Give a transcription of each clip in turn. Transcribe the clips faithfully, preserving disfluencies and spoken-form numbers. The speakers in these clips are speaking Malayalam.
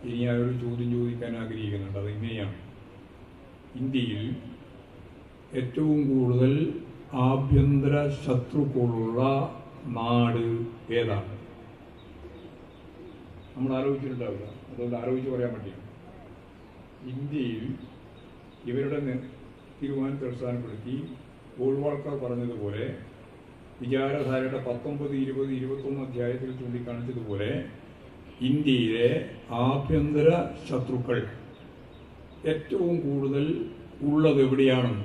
ഇനി ഞാനൊരു ചോദ്യം ചോദിക്കാൻ ആഗ്രഹിക്കുന്നുണ്ട്. അതിങ്ങനെയാണ്: ഇന്ത്യയിൽ ഏറ്റവും കൂടുതൽ ആഭ്യന്തര ശത്രുക്കളുള്ള നാട് ഏതാണ്? നമ്മൾ ആലോചിച്ചിട്ടുണ്ടാവില്ല, അതുകൊണ്ട് ആലോചിച്ച് പറയാൻ പറ്റില്ല. ഇന്ത്യയിൽ ഇവരുടെ തീരുമാനത്തെ അടിസ്ഥാനപ്പെടുത്തി ഗോൾവാൾക്കർ പറഞ്ഞതുപോലെ, വിചാരധാരയുടെ പത്തൊമ്പത് ഇരുപത് ഇരുപത്തൊന്ന് അധ്യായത്തിൽ ചൂണ്ടിക്കാണിച്ചതുപോലെ, ഇന്ത്യയിലെ ആഭ്യന്തര ശത്രുക്കൾ ഏറ്റവും കൂടുതൽ ഉള്ളത് എവിടെയാണ്?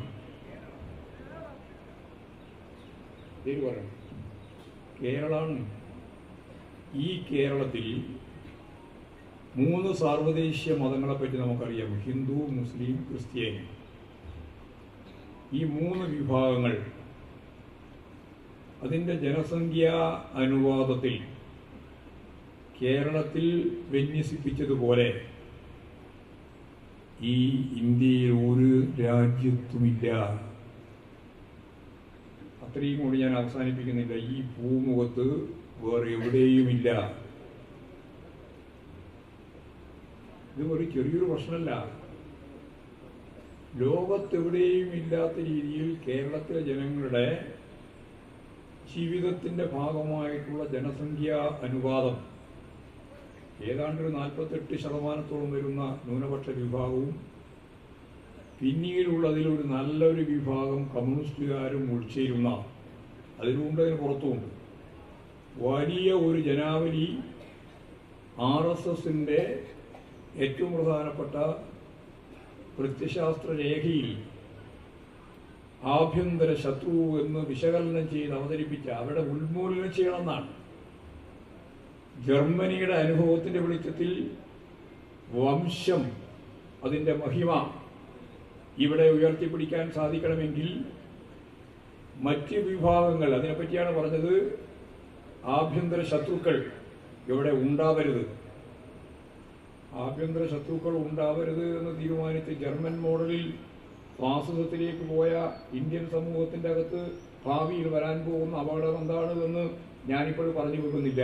പേര് പറയണം. കേരളമാണ്. ഈ കേരളത്തിൽ മൂന്ന് സാർവദേശീയ മതങ്ങളെപ്പറ്റി നമുക്കറിയാം: ഹിന്ദു, മുസ്ലിം, ക്രിസ്ത്യാനി. ഈ മൂന്ന് വിഭാഗങ്ങൾ അതിൻ്റെ ജനസംഖ്യാ അനുപാതത്തിൽ കേരളത്തിൽ വിന്യസിപ്പിച്ചതുപോലെ ഈ ഇന്ത്യയിൽ ഒരു രാജ്യത്തുമില്ല. അത്രയും കൂടി ഞാൻ അവസാനിപ്പിക്കുന്നില്ല. ഈ ഭൂമുഖത്ത് വേറെ എവിടെയുമില്ല. ഇത് ഒരു ചെറിയൊരു പ്രശ്നമല്ല. ലോകത്തെവിടെയും ഇല്ലാത്ത രീതിയിൽ കേരളത്തിലെ ജനങ്ങളുടെ ജീവിതത്തിന്റെ ഭാഗമായിട്ടുള്ള ജനസംഖ്യാ അനുപാതം ഏതാണ്ട് ഒരു നാൽപ്പത്തെട്ട് ശതമാനത്തോളം വരുന്ന ന്യൂനപക്ഷ വിഭാഗവും പിന്നീടുള്ളതിൽ ഒരു നല്ലൊരു വിഭാഗം കമ്മ്യൂണിസ്റ്റുകാരും ഉൾച്ചേരുന്ന, അതിലുണ്ട് അതിന് പുറത്തുമുണ്ട്, വലിയ ഒരു ജനാവലി ആർ എസ് എസിൻ്റെ ഏറ്റവും പ്രധാനപ്പെട്ട പ്രത്യശാസ്ത്ര രേഖയിൽ ആഭ്യന്തര ശത്രു എന്ന് വിശകലനം ചെയ്ത് അവതരിപ്പിച്ച അവരുടെ ഉന്മൂലനം ചെയ്യണമെന്നാണ്. ജർമ്മനിയുടെ അനുഭവത്തിന്റെ വെളിച്ചത്തിൽ വംശം, അതിൻ്റെ മഹിമ ഇവിടെ ഉയർത്തിപ്പിടിക്കാൻ സാധിക്കണമെങ്കിൽ മറ്റ് വിഭാഗങ്ങൾ, അതിനെപ്പറ്റിയാണ് പറഞ്ഞത്, ആഭ്യന്തര ശത്രുക്കൾ ഇവിടെ ഉണ്ടാവരുത്. ആഭ്യന്തര ശത്രുക്കൾ ഉണ്ടാവരുത് എന്ന് തീരുമാനിച്ച് ജർമ്മൻ മോഡലിൽ ഫാസിസത്തിലേക്ക് പോയ ഇന്ത്യൻ സമൂഹത്തിന്റെ അകത്ത് ഭാവിയിൽ വരാൻ പോകുന്ന അപകടം എന്താണ് എന്ന് ഞാനിപ്പോൾ പറഞ്ഞു വെക്കുന്നില്ല.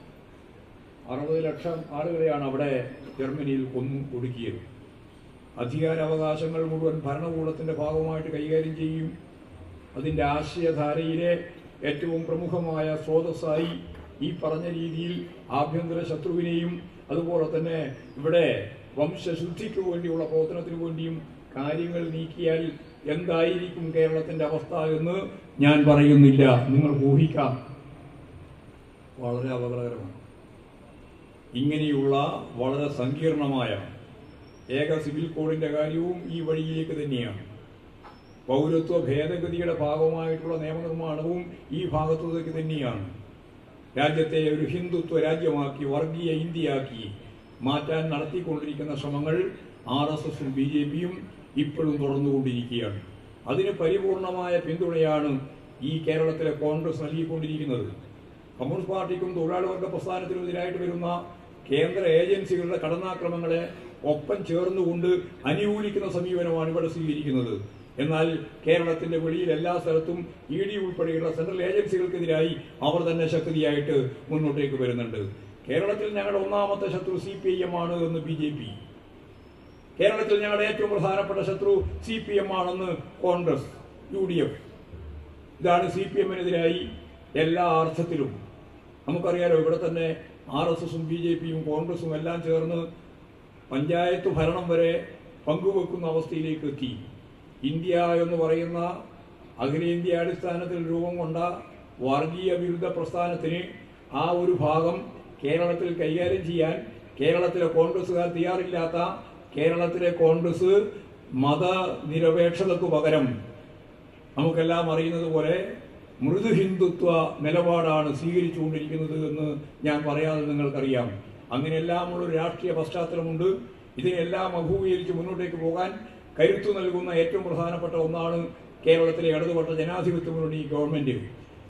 അറുപത് ലക്ഷം ആളുകളെയാണ് അവിടെ ജർമ്മനിയിൽ കൊന്നു ഒടുക്കിയത്. അധികാരാവകാശങ്ങൾ മുഴുവൻ ഭരണകൂടത്തിന്റെ ഭാഗമായിട്ട് കൈകാര്യം ചെയ്യും. അതിൻ്റെ ആശയധാരയിലെ ഏറ്റവും പ്രമുഖമായ സ്രോതസ്സായി ഈ പറഞ്ഞ രീതിയിൽ ആഭ്യന്തര ശത്രുവിനെയും അതുപോലെ തന്നെ ഇവിടെ വംശശുദ്ധിക്ക് വേണ്ടിയുള്ള പ്രവർത്തനത്തിന് വേണ്ടിയും കാര്യങ്ങൾ നീക്കിയാൽ എന്തായിരിക്കും കേരളത്തിന്റെ അവസ്ഥ എന്ന് ഞാൻ പറയുന്നില്ല, നിങ്ങൾക്ക് ഊഹിക്കാം. വളരെ അപകടകരമാണ്. ഇങ്ങനെയുള്ള വളരെ സങ്കീർണമായ ഏക സിവിൽ കോഡിന്റെ കാര്യവും ഈ വഴിയിലേക്ക് തന്നെയാണ്. പൗരത്വ ഭേദഗതിയുടെ ഭാഗമായിട്ടുള്ള നിയമനിർമ്മാണവും ഈ ഭാഗത്തേക്ക് തന്നെയാണ്. രാജ്യത്തെ ഒരു ഹിന്ദുത്വ രാജ്യമാക്കി വർഗീയ ഇന്ത്യയാക്കി മാറ്റാൻ നടത്തിക്കൊണ്ടിരിക്കുന്ന ശ്രമങ്ങൾ ആർ എസ് എസും ബി ജെ പിയും ഇപ്പോഴും തുടർന്നുകൊണ്ടിരിക്കുകയാണ്. അതിന് പരിപൂർണമായ പിന്തുണയാണ് ഈ കേരളത്തിലെ കോൺഗ്രസ് നൽകിക്കൊണ്ടിരിക്കുന്നത്. കമ്മ്യൂണിസ്റ്റ് പാർട്ടിക്കും തൊഴിലാളി വർഗ പ്രസ്ഥാനത്തിനും എതിരായിട്ട് വരുന്ന കേന്ദ്ര ഏജൻസികളുടെ കടന്നാക്രമങ്ങളെ ഒപ്പം ചേർന്നുകൊണ്ട് അനുകൂലിക്കുന്ന സമീപനമാണ് ഇവിടെ സ്വീകരിക്കുന്നത്. എന്നാൽ കേരളത്തിന്റെ വെളിയിൽ എല്ലാ സ്ഥലത്തും ഇ ഡി ഉൾപ്പെടെയുള്ള സെൻട്രൽ ഏജൻസികൾക്കെതിരായി അവർ തന്നെ ശക്തിയായിട്ട് മുന്നോട്ടേക്ക് വരുന്നുണ്ട്. കേരളത്തിൽ ഞങ്ങളുടെ ഒന്നാമത്തെ ശത്രു സി പി ഐ എം ആണ് എന്ന് ബി ജെ പി, കേരളത്തിൽ ഞങ്ങളുടെ ഏറ്റവും പ്രധാനപ്പെട്ട ശത്രു സി പി എം ആണെന്ന് കോൺഗ്രസ്, യു ഡി എഫ്. ഇതാണ് സി പി എമ്മിനെതിരായി എല്ലാ അർത്ഥത്തിലും. നമുക്കറിയാലോ, ഇവിടെ തന്നെ ആർ എസ് എസും ബി ജെ പിയും കോൺഗ്രസും എല്ലാം ചേർന്ന് പഞ്ചായത്ത് ഭരണം വരെ പങ്കുവെക്കുന്ന അവസ്ഥയിലേക്ക് എത്തി. ഇന്ത്യ എന്ന് പറയുന്ന അഖിലേന്ത്യാ അടിസ്ഥാനത്തിൽ രൂപം കൊണ്ട വർഗീയ വിരുദ്ധ പ്രസ്ഥാനത്തിന് ആ ഒരു ഭാഗം കേരളത്തിൽ കൈകാര്യം ചെയ്യാൻ കേരളത്തിലെ കോൺഗ്രസുകാർ തയ്യാറില്ലാത്ത കേരളത്തിലെ കോൺഗ്രസ് മതനിരപേക്ഷതയ്ക്ക് പകരം നമുക്കെല്ലാം അറിയുന്നത് പോലെ മൃദു ഹിന്ദുത്വ നിലപാടാണ് സ്വീകരിച്ചുകൊണ്ടിരിക്കുന്നത് എന്ന് ഞാൻ പറയാതെ നിങ്ങൾക്കറിയാം. അങ്ങനെയെല്ലാമുള്ളൊരു രാഷ്ട്രീയ പശ്ചാത്തലമുണ്ട്. ഇതിനെല്ലാം അഭിമുഖീകരിച്ച് മുന്നോട്ടേക്ക് പോകാൻ കരുത്തു നൽകുന്ന ഏറ്റവും പ്രധാനപ്പെട്ട ഒന്നാണ് കേരളത്തിലെ ഇടതുപക്ഷ ജനാധിപത്യ മുന്നണി ഗവൺമെന്റ്.